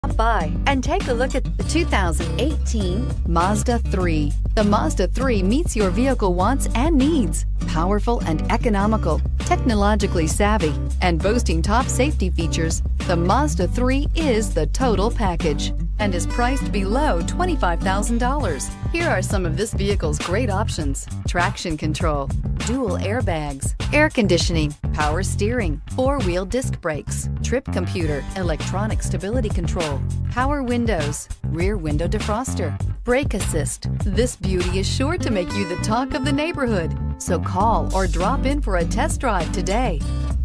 Stop by and take a look at the 2018 Mazda 3. The Mazda 3 meets your vehicle wants and needs. Powerful and economical, technologically savvy, and boasting top safety features, the Mazda 3 is the total package and is priced below $25,000. Here are some of this vehicle's great options: traction control, dual airbags, air conditioning, power steering, four-wheel disc brakes, trip computer, electronic stability control, power windows, rear window defroster, brake assist. This beauty is sure to make you the talk of the neighborhood. So call or drop in for a test drive today.